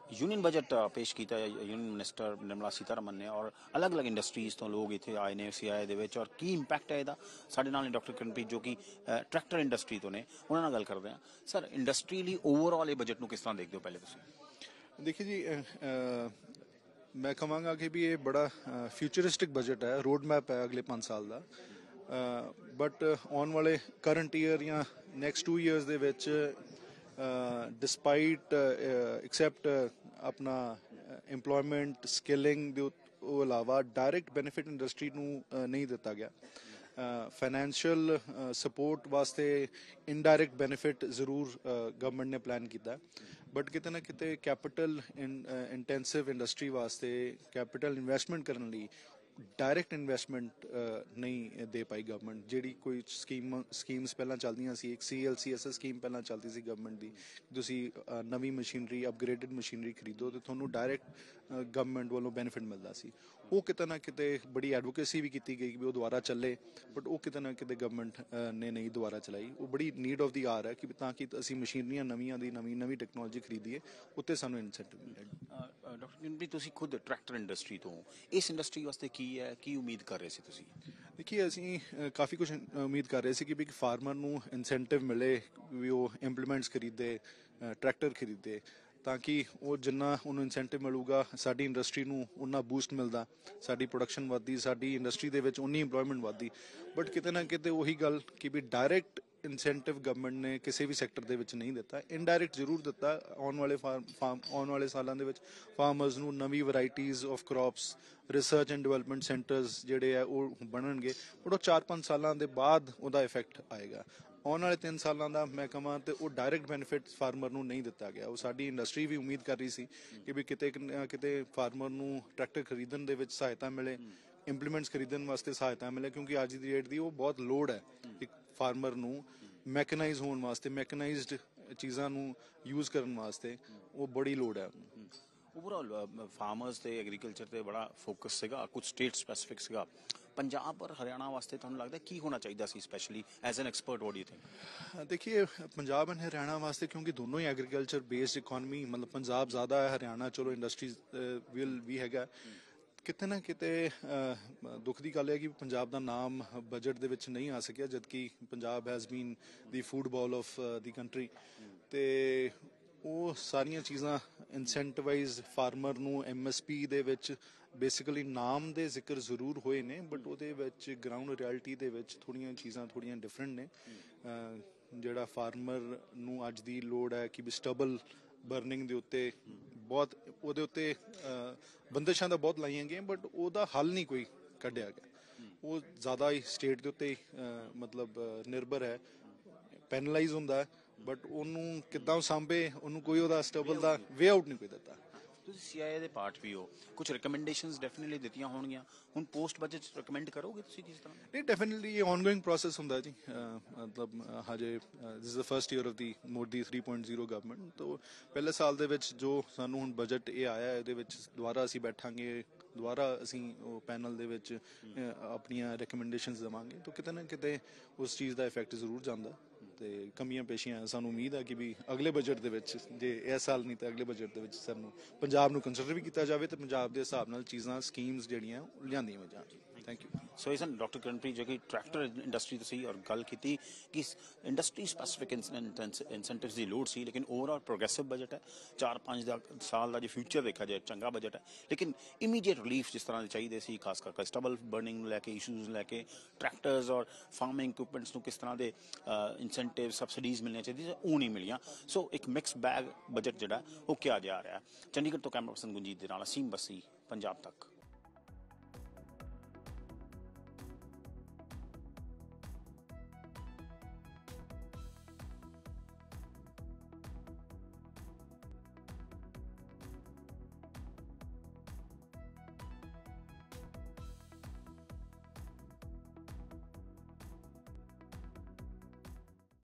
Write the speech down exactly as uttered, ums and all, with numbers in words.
union budget पेश किया union minister Nirmala Sitharaman ने और अलग अलग इंडस्ट्रीज़ तो लोग इतने आए ने सी आए दे और की इंपैक्ट है साढ़े नाल डॉक्टर किरणप्रीत जो कि ट्रैक्टर इंडस्ट्री तो ने उन्होंने गल करते हैं सर इंडस्ट्री लिए ओवरऑल ये बजट को किस तरह देखते हो पहले तुम देखिए जी आ, आ, मैं कहांगा कि भी ये बड़ा फ्यूचरिस्टिक बजट है रोड मैप है अगले पाँच साल का बट आने वाले करंट ईयर या नैक्सट टू ईयर्स दे विच डिस्पाइट एक्सैप्ट अपना एम्पलॉयमेंट स्किलिंग दे अलावा डायरैक्ट बेनिफिट इंडस्ट्री नूं नहीं दिता गया फाइनैंशियल सपोर्ट वास्ते इनडायरैक्ट बेनिफिट जरूर गवर्नमेंट ने प्लान किया बट किते ना किते कैपिटल इंटेंसिव इंडस्ट्री वास्ते कैपिटल इन्वेस्टमेंट करने लई डायरैक्ट इन्वेस्टमेंट नहीं दे पाई गवर्नमेंट ਜਿਹੜੀ ਕੋਈ ਸਕੀਮ ਸਕੀਮਸ ਪਹਿਲਾਂ ਚੱਲਦੀਆਂ ਸੀ ਇੱਕ C L C S scheme ਪਹਿਲਾਂ ਚੱਲਦੀ ਸੀ ਗਵਰਨਮੈਂਟ ਦੀ ਤੁਸੀਂ ਨਵੀਂ ਮਸ਼ੀਨਰੀ ਅਪਗ੍ਰੇਡਡ ਮਸ਼ੀਨਰੀ ਖਰੀਦੋ ਤੇ ਤੁਹਾਨੂੰ ਡਾਇਰੈਕਟ ਗਵਰਨਮੈਂਟ ਵੱਲੋਂ ਬੈਨੀਫਿਟ ਮਿਲਦਾ ਸੀ ਉਹ ਕਿਤੇ ਨਾ ਕਿਤੇ ਬੜੀ ਐਡਵੋਕੇਸੀ ਵੀ ਕੀਤੀ ਗਈ ਕਿ ਉਹ ਦੁਬਾਰਾ ਚੱਲੇ ਬਟ ਉਹ ਕਿਤੇ ਨਾ ਕਿਤੇ ਗਵਰਨਮੈਂਟ ਨੇ ਨਹੀਂ ਦੁਬਾਰਾ ਚਲਾਈ ਉਹ ਬੜੀ ਨੀਡ ਆਫ ਦੀ ਆਰ ਹੈ ਕਿ ਤਾਂ ਕਿ ਅਸੀਂ ਮਸ਼ੀਨਰੀਆਂ ਨਵੀਆਂ ਦੀ ਨਵੀਂ ਨਵੀਂ ਟੈਕਨੋਲੋਜੀ ਖਰੀਦੀਏ ਉੱਤੇ ਸਾਨੂੰ ਇਨਸੈਂਟਿਵ ਮਿਲੇ ਡਾਕਟਰ ਕਿਰਨਪ੍ਰੀਤ ਤੁਸੀਂ ਖੁਦ ਟਰੈਕਟਰ ਇੰਡਸਟਰੀ ਤੋਂ ਇਸ ਇੰਡਸਟਰੀ ਵਾਸਤੇ ਕੀ ਹੈ ਕੀ ਉਮੀਦ ਕਰ ਰਹੇ ਸੀ ਤੁਸੀਂ देखिए ਅਸੀਂ ਕਾਫੀ ਕੁਝ ਉਮੀਦ ਕਰ ਰਹੇ ਸੀ ਕਿ ਵੀ ਫਾਰਮਰ ਨੂੰ ਇਨਸੈਂਟਿਵ ਮਿਲੇ ਵੀ ਉਹ ਇੰਪਲੀਮੈਂਟਸ ਖਰੀਦੇ ਟਰੈਕਟਰ ਖਰੀਦੇ ਤਾਂ ਕਿ ਉਹ ਜਿੰਨਾ ਉਹਨੂੰ ਇਨਸੈਂਟਿਵ ਮਿਲੂਗਾ ਸਾਡੀ ਇੰਡਸਟਰੀ ਨੂੰ ਉਨਾ ਬੂਸਟ ਮਿਲਦਾ ਸਾਡੀ ਪ੍ਰੋਡਕਸ਼ਨ ਵੱਧਦੀ ਸਾਡੀ ਇੰਡਸਟਰੀ ਦੇ ਵਿੱਚ ਉਨੀ ਇੰਪਲੋਇਮੈਂਟ ਵੱਧਦੀ ਬਟ ਕਿਤੇ ਨਾ ਕਿਤੇ ਉਹੀ ਗੱਲ ਕਿ ਵੀ ਡਾਇਰੈਕਟ ਇਨਸੈਂਟਿਵ ਗਵਰਨਮੈਂਟ ਨੇ ਕਿਸੇ ਵੀ ਸੈਕਟਰ ਦੇ ਵਿੱਚ ਨਹੀਂ ਦਿੱਤਾ ਇਨਡਾਇਰੈਕਟ ਜ਼ਰੂਰ ਦਿੱਤਾ ਆਉਣ ਵਾਲੇ ਫਾਰਮ ਫਾਰਮ ਆਉਣ ਵਾਲੇ ਸਾਲਾਂ ਦੇ ਵਿੱਚ ਫਾਰਮਰਸ ਨੂੰ ਨਵੀਂ varieties of crops research and development centres ਜਿਹੜੇ ਆ ਉਹ ਬਣਨਗੇ ਬਟ ਉਹ ਚਾਰ ਪੰਜ ਸਾਲਾਂ ਦੇ ਬਾਅਦ ਉਹਦਾ ਇਫੈਕਟ ਆਏਗਾ ਆਉਣ ਵਾਲੇ ਤਿੰਨ ਸਾਲਾਂ ਦਾ ਮੈਂ ਕਹਾਂ ਤੇ ਉਹ ਡਾਇਰੈਕਟ ਬੈਨੀਫਿਟ ਫਾਰਮਰ ਨੂੰ ਨਹੀਂ ਦਿੱਤਾ ਗਿਆ ਉਹ ਸਾਡੀ ਇੰਡਸਟਰੀ ਵੀ ਉਮੀਦ ਕਰ ਰਹੀ ਸੀ ਕਿ ਵੀ ਕਿਤੇ ਕਿਤੇ ਫਾਰਮਰ ਨੂੰ ਟਰੈਕਟਰ ਖਰੀਦਣ ਦੇ ਵਿੱਚ ਸਹਾਇਤਾ ਮਿਲੇ ਇੰਪਲੀਮੈਂਟਸ ਖਰੀਦਣ ਵਾਸਤੇ ਸਹਾਇਤਾ ਮਿਲੇ ਕਿਉਂਕਿ ਅੱਜ ਦੀ ਡੇਟ ਦੀ ਉਹ ਬਹੁਤ ਲੋੜ ਹੈ ਇੱਕ ਫਾਰਮਰ ਨੂੰ ਮੈਕਨਾਈਜ਼ ਹੋਣ ਵਾਸਤੇ ਮੈਕਨਾਈਜ਼ਡ ਚੀਜ਼ਾਂ ਨੂੰ ਯੂਜ਼ ਕਰਨ ਵਾਸਤੇ ਉਹ ਬੜੀ ਲੋੜ ਹੈ ओवरऑल फार्मर्स ਤੇ ਐਗਰੀਕਲਚਰ ਤੇ ਬੜਾ ਫੋਕਸ ਸੀਗਾ ਕੁਝ ਸਟੇਟ ਸਪੈਸਿਫਿਕ ਸੀਗਾ पंजाब और हरियाणा वास्ते ਤੁਹਾਨੂੰ ਲੱਗਦਾ ਕੀ ਹੋਣਾ ਚਾਹੀਦਾ ਸੀ specially as an expert what do you think देखिए पंजाब एंड हरियाणा वास्ते क्योंकि दोनों ही एग्रीकल्चर बेस्ड इकोनॉमी मतलब पंजाब ज़्यादा है हरियाणा चलो इंडस्ट्रीज विल भी हैगा ਕਿਤੇ ਨਾ ਕਿਤੇ ਦੁੱਖ ਦੀ ਗੱਲ ਹੈ ਕਿ ਪੰਜਾਬ ਦਾ ਨਾਮ ਬਜਟ ਦੇ ਵਿੱਚ ਨਹੀਂ ਆ ਸਕਿਆ ਜਦਕਿ Punjab has been the food bowl of the country ਤੇ ਉਹ ਸਾਰੀਆਂ ਚੀਜ਼ਾਂ ਇਨਸੈਂਟਿਵਾਈਜ਼ ਫਾਰਮਰ ਨੂੰ ਐਮ ਐਸ ਪੀ ਦੇ ਵਿੱਚ ਬੇਸਿਕਲੀ ਨਾਮ ਦੇ ਜ਼ਿਕਰ ਜ਼ਰੂਰ ਹੋਏ ਨੇ ਬਟ ਉਹਦੇ ਵਿੱਚ ਗਰਾਊਂਡ ਰਿਐਲਿਟੀ ਦੇ ਵਿੱਚ ਥੋੜ੍ਹੀਆਂ ਚੀਜ਼ਾਂ ਥੋੜ੍ਹੀਆਂ ਡਿਫਰੈਂਟ ਨੇ ਜਿਹੜਾ ਫਾਰਮਰ ਨੂੰ ਅੱਜ ਦੀ ਲੋੜ ਹੈ ਕਿ ਵੀ ਸਟਬਲ ਬਰਨਿੰਗ ਦੇ ਉੱਤੇ ਬਹੁਤ ਉਹਦੇ ਉੱਤੇ ਬੰਦਿਸ਼ਾਂ ਤਾਂ ਬਹੁਤ ਲਾਈਆਂ ਗਈਆਂ ਬਟ ਉਹਦਾ ਹੱਲ ਨਹੀਂ ਕੋਈ ਕੱਢਿਆ ਗਿਆ ਉਹ ਜ਼ਿਆਦਾ ਹੀ ਸਟੇਟ ਦੇ ਉੱਤੇ ਮਤਲਬ ਨਿਰਭਰ ਹੈ ਪੈਨਲਾਈਜ਼ ਹੁੰਦਾ ਬਟ ਉਹਨੂੰ ਕਿੱਦਾਂ ਸਾਂਭੇ ਉਹਨੂੰ ਕੋਈ ਉਹਦਾ ਸਟੇਬਲ ਦਾ ਵੇ ਆਊਟ ਨਹੀਂ ਕੋਈ ਦਿੱਤਾ ਤੁਸੀਂ ਸੀ ਆਈ ਏ ਦੇ ਪਾਰਟ ਵੀ ਹੋ ਕੁਝ ਰਿਕਮੈਂਡੇਸ਼ਨਸ ਡੈਫੀਨਿਟਲੀ ਦਿੱਤੀਆਂ ਹੋਣਗੀਆਂ ਹੁਣ ਪੋਸਟ ਬਜਟ ਰਿਕਮੈਂਡ ਕਰੋਗੇ ਤੁਸੀਂ ਕਿਸ ਤਰ੍ਹਾਂ ਨਹੀਂ ਡੈਫੀਨਿਟਲੀ ਇਹ ਆਨਗੋਇੰਗ ਪ੍ਰੋਸੈਸ ਹੁੰਦਾ ਜੀ ਮਤਲਬ ਹਜੇ this is the first year of the Modi three point zero government ਤੋਂ ਪਹਿਲੇ ਸਾਲ ਦੇ ਵਿੱਚ ਜੋ ਸਾਨੂੰ ਹੁਣ ਬਜਟ ਇਹ ਆਇਆ ਇਹਦੇ ਵਿੱਚ ਦੁਬਾਰਾ ਅਸੀਂ ਬੈਠਾਂਗੇ ਦੁਬਾਰਾ ਅਸੀਂ ਉਹ ਪੈਨਲ ਦੇ ਵਿੱਚ ਆਪਣੀਆਂ ਰਿਕਮੈਂਡੇਸ਼ਨਸ ਦੇਵਾਂਗੇ ਤਾਂ ਕਿਤੇ ਨਾ ਕਿਤੇ ਉਸ ਚੀਜ਼ ਦਾ ਇਫੈਕਟ ਜ਼ਰੂਰ ਜਾਂਦਾ ਤੇ ਕਮੀਆਂ ਪੇਸ਼ੀਆਂ ਸਾਨੂੰ ਉਮੀਦ ਹੈ ਕਿ ਵੀ ਅਗਲੇ ਬਜਟ ਦੇ ਵਿੱਚ ਜੇ ਇਸ ਸਾਲ ਨਹੀਂ ਤਾਂ ਅਗਲੇ ਬਜਟ ਦੇ ਵਿੱਚ ਸਾਨੂੰ ਪੰਜਾਬ ਨੂੰ ਕੰਸੀਡਰ ਵੀ ਕੀਤਾ ਜਾਵੇ ਤੇ ਪੰਜਾਬ ਦੇ ਹਿਸਾਬ ਨਾਲ ਚੀਜ਼ਾਂ ਸਕੀਮਸ ਜਿਹੜੀਆਂ ਲਿਆਂਦੀਆਂ ਜਾਣ ਥੈਂਕ ਯੂ ਸੋ ਇਸਨ ਡਾਕਟਰ ਕਿਰਨਪ੍ਰੀਤ ਜੋ ਕਿ ਟਰੈਕਟਰ ਇੰਡਸਟਰੀ ਤੋਂ ਸੀ ਔਰ ਗੱਲ ਕੀਤੀ ਕਿ ਇੰਡਸਟਰੀ ਸਪੈਸਿਫਿਕ ਇਨਸੈਂਟਿਵਸ ਦੀ ਲੋੜ ਸੀ ਲੇਕਿਨ ਓਵਰਆਲ ਪ੍ਰੋਗਰੈਸਿਵ ਬਜਟ ਹੈ ਚਾਰ ਪੰਜ ਦਾ ਸਾਲ ਦਾ ਜੇ ਫਿਊਚਰ ਦੇਖਿਆ ਜਾਏ ਚੰਗਾ ਬਜਟ ਹੈ ਲੇਕਿਨ ਇਮੀਡੀਏਟ ਰਿਲੀਫ ਜਿਸ ਤਰ੍ਹਾਂ ਦੇ ਚਾਹੀਦੇ ਸੀ ਖਾਸ ਕਰਕੇ ਸਟਬਲ ਬਰਨਿੰਗ ਨੂੰ ਲੈ ਕੇ ਇਸ਼ੂਜ਼ ਲੈ ਕੇ ਟਰੈਕਟਰਸ ਔਰ ਫਾਰਮਿੰਗ ਇਕਵਿਪਮੈਂਟਸ ਨੂੰ ਕਿਸ ਤਰ੍ਹਾਂ ਦੇ ਇਨਸੈਂਟਿਵ ਸਬਸਿਡੀਜ਼ ਮਿਲਣੀਆਂ ਚਾਹੀਦੀਆਂ ਉਹ ਨਹੀਂ ਮਿਲੀਆਂ ਸੋ ਇੱਕ ਮਿਕਸ ਬੈਗ ਬਜਟ ਜਿਹੜਾ ਉਹ ਕਿਹਾ ਜਾ ਰਿਹਾ ਚੰਡੀਗੜ੍ਹ ਤੋਂ ਕੈਮਰਾ ਪਰਸਨ ਗੁੰਜੀਤ ਦੇ ਨਾਲ ਅਸੀਮ ਬਸੀ ਪੰਜਾਬ ਤੱਕ